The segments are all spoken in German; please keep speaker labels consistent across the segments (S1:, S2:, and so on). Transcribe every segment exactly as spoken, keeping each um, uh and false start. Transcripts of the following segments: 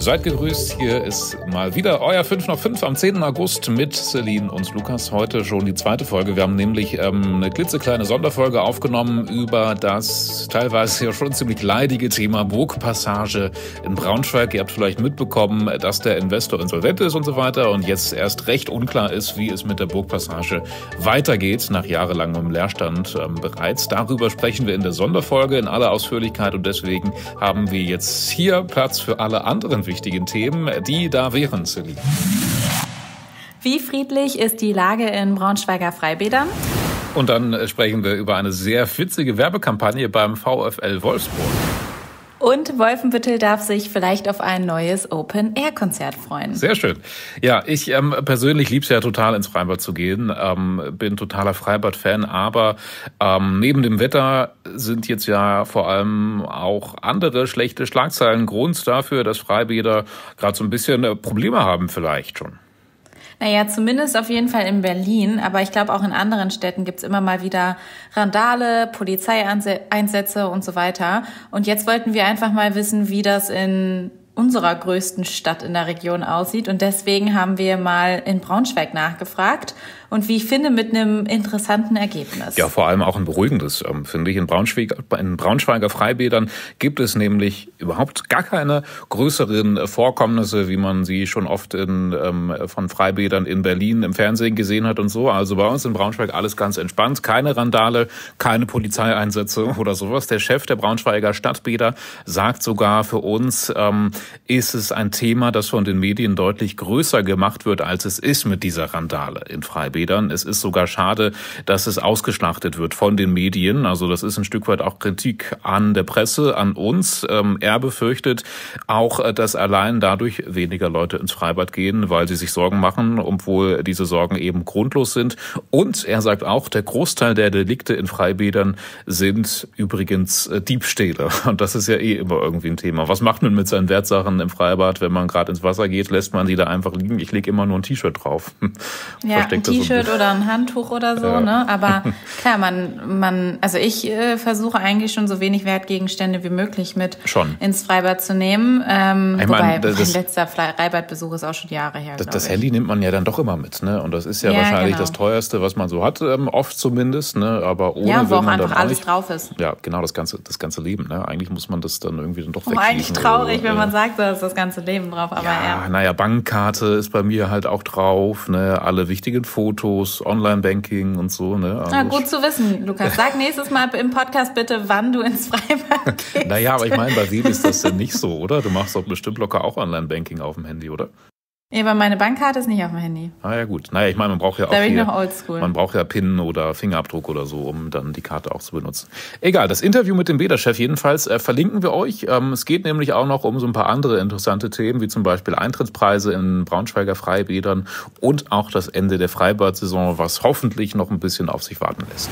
S1: Seid gegrüßt, hier ist mal wieder euer fünf nach fünf am zehnten August mit Celine und Lukas. Heute schon die zweite Folge. Wir haben nämlich ähm, eine klitzekleine Sonderfolge aufgenommen über das teilweise ja schon ziemlich leidige Thema Burgpassage in Braunschweig. Ihr habt vielleicht mitbekommen, dass der Investor insolvent ist und so weiter und jetzt erst recht unklar ist, wie es mit der Burgpassage weitergeht, nach jahrelangem Leerstand ähm, bereits. Darüber sprechen wir in der Sonderfolge in aller Ausführlichkeit und deswegen haben wir jetzt hier Platz für alle anderen wichtigen Themen, die da wären, Celine.
S2: Wie friedlich ist die Lage in Braunschweiger Freibädern?
S1: Und dann sprechen wir über eine sehr witzige Werbekampagne beim VfL Wolfsburg.
S2: Und Wolfenbüttel darf sich vielleicht auf ein neues Open-Air-Konzert freuen.
S1: Sehr schön. Ja, ich ähm, persönlich liebe es ja total, ins Freibad zu gehen. Ähm, bin totaler Freibad-Fan, aber ähm, neben dem Wetter sind jetzt ja vor allem auch andere schlechte Schlagzeilen Grund dafür, dass Freibäder gerade so ein bisschen äh, Probleme haben vielleicht schon.
S2: Naja, zumindest auf jeden Fall in Berlin, aber ich glaube auch in anderen Städten gibt's immer mal wieder Randale, Polizeieinsätze und so weiter. Und jetzt wollten wir einfach mal wissen, wie das in unserer größten Stadt in der Region aussieht. Und deswegen haben wir mal in Braunschweig nachgefragt. Und wie ich finde, mit einem interessanten Ergebnis.
S1: Ja, vor allem auch ein beruhigendes, ähm, finde ich. In, Braunschweig, in Braunschweiger Freibädern gibt es nämlich überhaupt gar keine größeren Vorkommnisse, wie man sie schon oft in, ähm, von Freibädern in Berlin im Fernsehen gesehen hat und so. Also bei uns in Braunschweig alles ganz entspannt. Keine Randale, keine Polizeieinsätze oder sowas. Der Chef der Braunschweiger Stadtbäder sagt sogar, für uns ähm, ist es ein Thema, das von den Medien deutlich größer gemacht wird, als es ist mit dieser Randale in Freibädern. Es ist sogar schade, dass es ausgeschlachtet wird von den Medien. Also das ist ein Stück weit auch Kritik an der Presse, an uns. Ähm, er befürchtet auch, dass allein dadurch weniger Leute ins Freibad gehen, weil sie sich Sorgen machen, obwohl diese Sorgen eben grundlos sind. Und er sagt auch, der Großteil der Delikte in Freibädern sind übrigens Diebstähle. Und das ist ja eh immer irgendwie ein Thema. Was macht man mit seinen Wertsachen im Freibad, wenn man gerade ins Wasser geht? Lässt man die da einfach liegen? Ich lege immer nur ein T-Shirt drauf.
S2: Ja, ein T-Shirt oder ein Handtuch oder so, ja. ne? Aber klar, man, man, also ich äh, versuche eigentlich schon so wenig Wertgegenstände wie möglich mit schon ins Freibad zu nehmen. Ähm,
S1: ich
S2: wobei
S1: mein, das,
S2: mein letzter Freibadbesuch ist auch schon Jahre her.
S1: Das, das Handy nimmt man ja dann doch immer mit, ne? Und das ist ja, ja wahrscheinlich genau. das teuerste, was man so hat, ähm, oft zumindest, ne? Aber ohne
S2: ja, wo
S1: will
S2: auch
S1: man
S2: einfach
S1: dann
S2: alles
S1: auch,
S2: drauf ist.
S1: Ja, genau, das ganze, das ganze Leben, ne? Eigentlich muss man das dann irgendwie dann doch
S2: oh,
S1: wegschließen.
S2: Eigentlich traurig,
S1: oder,
S2: wenn
S1: äh,
S2: man sagt, da ist das ganze Leben drauf. Aber
S1: ja,
S2: ja,
S1: naja, Bankkarte ist bei mir halt auch drauf, ne? Alle wichtigen Fotos, Online-Banking und so, ne? Also
S2: Na, gut zu wissen, Lukas. Sag nächstes Mal im Podcast bitte, wann du ins Freibad gehst.
S1: Naja, aber ich meine, bei wem ist das denn nicht so, oder? Du machst doch bestimmt locker auch Online-Banking auf dem Handy, oder?
S2: Ja, aber meine Bankkarte ist nicht auf dem Handy.
S1: Ah ja, gut. Naja, ich meine, man braucht ja auch
S2: da bin
S1: hier,
S2: ich noch oldschool.
S1: Man braucht ja PIN oder Fingerabdruck oder so, um dann die Karte auch zu benutzen. Egal, das Interview mit dem Bäderchef jedenfalls äh, verlinken wir euch. Ähm, es geht nämlich auch noch um so ein paar andere interessante Themen, wie zum Beispiel Eintrittspreise in Braunschweiger Freibädern und auch das Ende der Freibad-Saison, was hoffentlich noch ein bisschen auf sich warten lässt.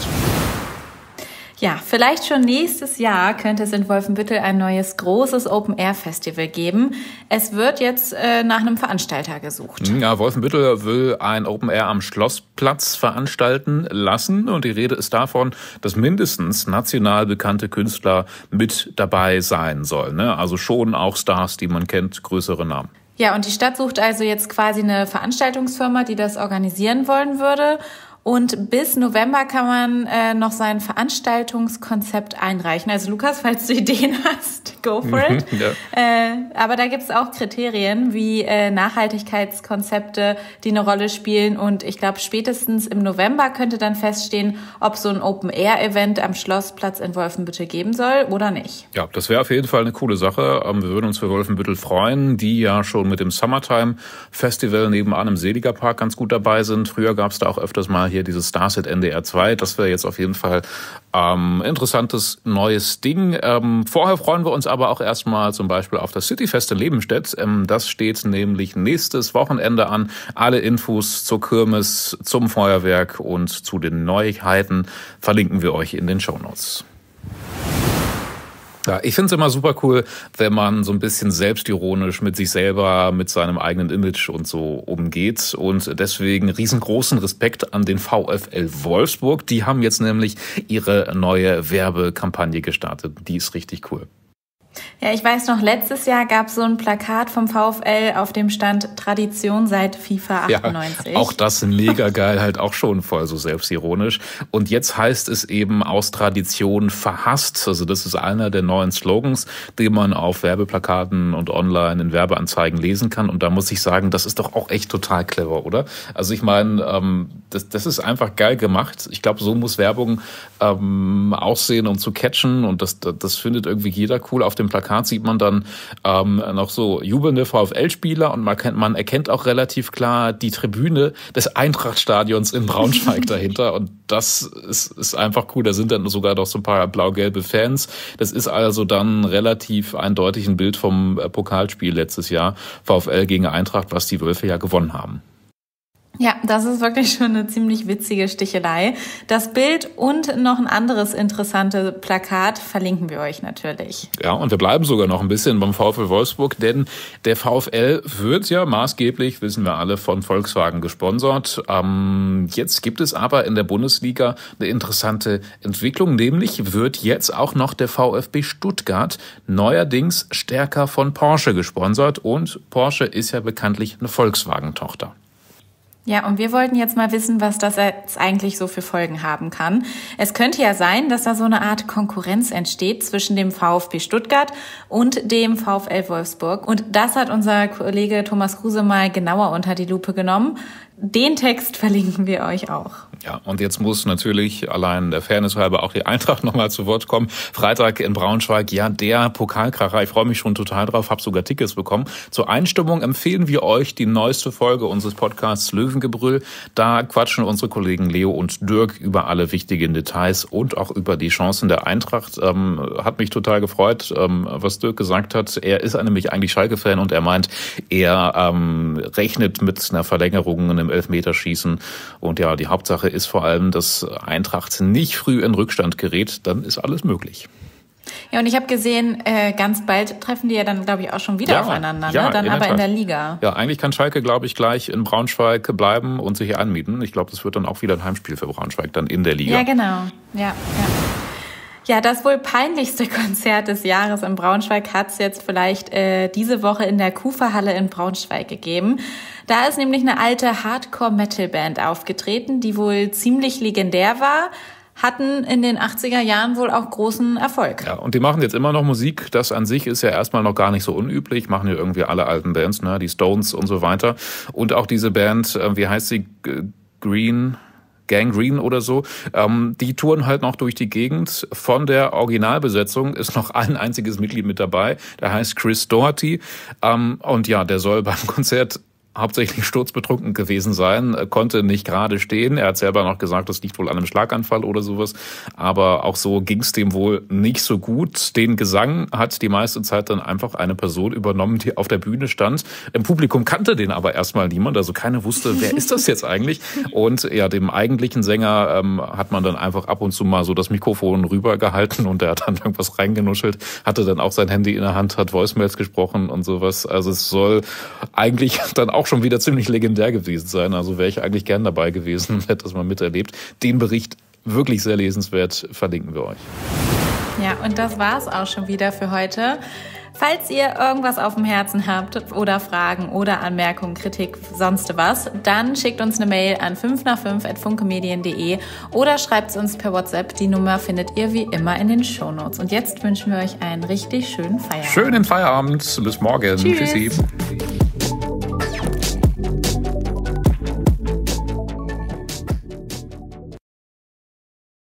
S2: Ja, vielleicht schon nächstes Jahr könnte es in Wolfenbüttel ein neues großes Open-Air-Festival geben. Es wird jetzt äh, nach einem Veranstalter gesucht.
S1: Ja, Wolfenbüttel will ein Open-Air am Schlossplatz veranstalten lassen. Und die Rede ist davon, dass mindestens national bekannte Künstler mit dabei sein sollen. Ne? Also schon auch Stars, die man kennt, größere Namen.
S2: Ja, und die Stadt sucht also jetzt quasi eine Veranstaltungsfirma, die das organisieren wollen würde. Und bis November kann man äh, noch sein Veranstaltungskonzept einreichen. Also Lukas, falls du Ideen hast, go for it. ja. äh, aber da gibt es auch Kriterien wie äh, Nachhaltigkeitskonzepte, die eine Rolle spielen. Und ich glaube, spätestens im November könnte dann feststehen, ob so ein Open-Air-Event am Schlossplatz in Wolfenbüttel geben soll oder nicht.
S1: Ja, das wäre auf jeden Fall eine coole Sache. Wir würden uns für Wolfenbüttel freuen, die ja schon mit dem Summertime-Festival nebenan im Seligerpark ganz gut dabei sind. Früher gab es da auch öfters mal hier dieses Starset N D R zwei. Das wäre jetzt auf jeden Fall ähm, interessantes neues Ding. Ähm, vorher freuen wir uns aber auch erstmal zum Beispiel auf das Cityfest in Lebenstedt. Ähm, das steht nämlich nächstes Wochenende an. Alle Infos zur Kirmes, zum Feuerwerk und zu den Neuigkeiten verlinken wir euch in den Shownotes. Ja, ich finde es immer super cool, wenn man so ein bisschen selbstironisch mit sich selber, mit seinem eigenen Image und so umgeht. Und deswegen riesengroßen Respekt an den VfL Wolfsburg. Die haben jetzt nämlich ihre neue Werbekampagne gestartet. Die ist richtig cool.
S2: Ja, ich weiß noch, letztes Jahr gab es so ein Plakat vom VfL, auf dem stand Tradition seit FIFA achtundneunzig.
S1: Ja, auch das mega geil, halt auch schon voll so selbstironisch. Und jetzt heißt es eben aus Tradition verhasst. Also das ist einer der neuen Slogans, den man auf Werbeplakaten und online in Werbeanzeigen lesen kann. Und da muss ich sagen, das ist doch auch echt total clever, oder? Also ich meine, ähm, das, das ist einfach geil gemacht. Ich glaube, so muss Werbung ähm, aussehen, um zu catchen. Und das, das findet irgendwie jeder cool. Auf dem Plakat sieht man dann ähm, noch so jubelnde VfL-Spieler und man, kennt, man erkennt auch relativ klar die Tribüne des Eintracht-Stadions in Braunschweig dahinter. Und das ist, ist einfach cool. Da sind dann sogar noch so ein paar blau-gelbe Fans. Das ist also dann relativ eindeutig ein Bild vom Pokalspiel letztes Jahr, VfL gegen Eintracht, was die Wölfe ja gewonnen haben.
S2: Ja, das ist wirklich schon eine ziemlich witzige Stichelei. Das Bild und noch ein anderes interessantes Plakat verlinken wir euch natürlich.
S1: Ja, und wir bleiben sogar noch ein bisschen beim VfL Wolfsburg, denn der VfL wird ja maßgeblich, wissen wir alle, von Volkswagen gesponsert. Ähm, jetzt gibt es aber in der Bundesliga eine interessante Entwicklung, nämlich wird jetzt auch noch der VfB Stuttgart neuerdings stärker von Porsche gesponsert und Porsche ist ja bekanntlich eine Volkswagen-Tochter.
S2: Ja, und wir wollten jetzt mal wissen, was das jetzt eigentlich so für Folgen haben kann. Es könnte ja sein, dass da so eine Art Konkurrenz entsteht zwischen dem VfB Stuttgart und dem VfL Wolfsburg. Und das hat unser Kollege Thomas Kruse mal genauer unter die Lupe genommen. Den Text verlinken wir euch auch.
S1: Ja, und jetzt muss natürlich allein der Fairness halber auch die Eintracht nochmal zu Wort kommen. Freitag in Braunschweig, ja, der Pokalkracher. Ich freue mich schon total drauf, habe sogar Tickets bekommen. Zur Einstimmung empfehlen wir euch die neueste Folge unseres Podcasts Löwengebrüll. Da quatschen unsere Kollegen Leo und Dirk über alle wichtigen Details und auch über die Chancen der Eintracht. Ähm, hat mich total gefreut, ähm, was Dirk gesagt hat. Er ist nämlich eigentlich Schalke-Fan und er meint, er ähm, rechnet mit einer Verlängerung im Elfmeterschießen. Und ja, die Hauptsache ist vor allem, dass Eintracht nicht früh in Rückstand gerät. Dann ist alles möglich.
S2: Ja, und ich habe gesehen, äh, ganz bald treffen die ja dann, glaube ich, auch schon wieder ja, aufeinander,
S1: ja,
S2: ne? Dann aber in der Liga.
S1: Ja, eigentlich kann Schalke, glaube ich, gleich in Braunschweig bleiben und sich hier anmieten. Ich glaube, das wird dann auch wieder ein Heimspiel für Braunschweig, dann in der Liga.
S2: Ja, genau. Ja, ja. Ja, das wohl peinlichste Konzert des Jahres in Braunschweig hat es jetzt vielleicht äh, diese Woche in der Kufa-Halle in Braunschweig gegeben. Da ist nämlich eine alte Hardcore-Metal-Band aufgetreten, die wohl ziemlich legendär war, hatten in den achtziger Jahren wohl auch großen Erfolg.
S1: Ja, und die machen jetzt immer noch Musik. Das an sich ist ja erstmal noch gar nicht so unüblich. Machen ja irgendwie alle alten Bands, ne, die Stones und so weiter. Und auch diese Band, äh, wie heißt sie? Green... Gangrene oder so, ähm, die touren halt noch durch die Gegend. Von der Originalbesetzung ist noch ein einziges Mitglied mit dabei, der heißt Chris Doherty. Ähm, und ja, der soll beim Konzert hauptsächlich sturzbetrunken gewesen sein, konnte nicht gerade stehen. Er hat selber noch gesagt, das liegt wohl an einem Schlaganfall oder sowas. Aber auch so ging es dem wohl nicht so gut. Den Gesang hat die meiste Zeit dann einfach eine Person übernommen, die auf der Bühne stand. Im Publikum kannte den aber erstmal niemand, also keiner wusste, wer ist das jetzt eigentlich? Und ja, dem eigentlichen Sänger ähm, hat man dann einfach ab und zu mal so das Mikrofon rübergehalten und der hat dann irgendwas reingenuschelt, hatte dann auch sein Handy in der Hand, hat Voicemails gesprochen und sowas. Also es soll eigentlich dann auch schon wieder ziemlich legendär gewesen sein. Also wäre ich eigentlich gern dabei gewesen, hätte das mal miterlebt. Den Bericht, wirklich sehr lesenswert, verlinken wir euch.
S2: Ja, und das war's auch schon wieder für heute. Falls ihr irgendwas auf dem Herzen habt oder Fragen oder Anmerkungen, Kritik, sonst was, dann schickt uns eine Mail an fünf nach fünf at funkemedien punkt de oder schreibt es uns per WhatsApp. Die Nummer findet ihr wie immer in den Shownotes. Und jetzt wünschen wir euch einen richtig schönen Feierabend.
S1: Schönen Feierabend. Bis morgen.
S2: Tschüss.
S1: Tschüssi.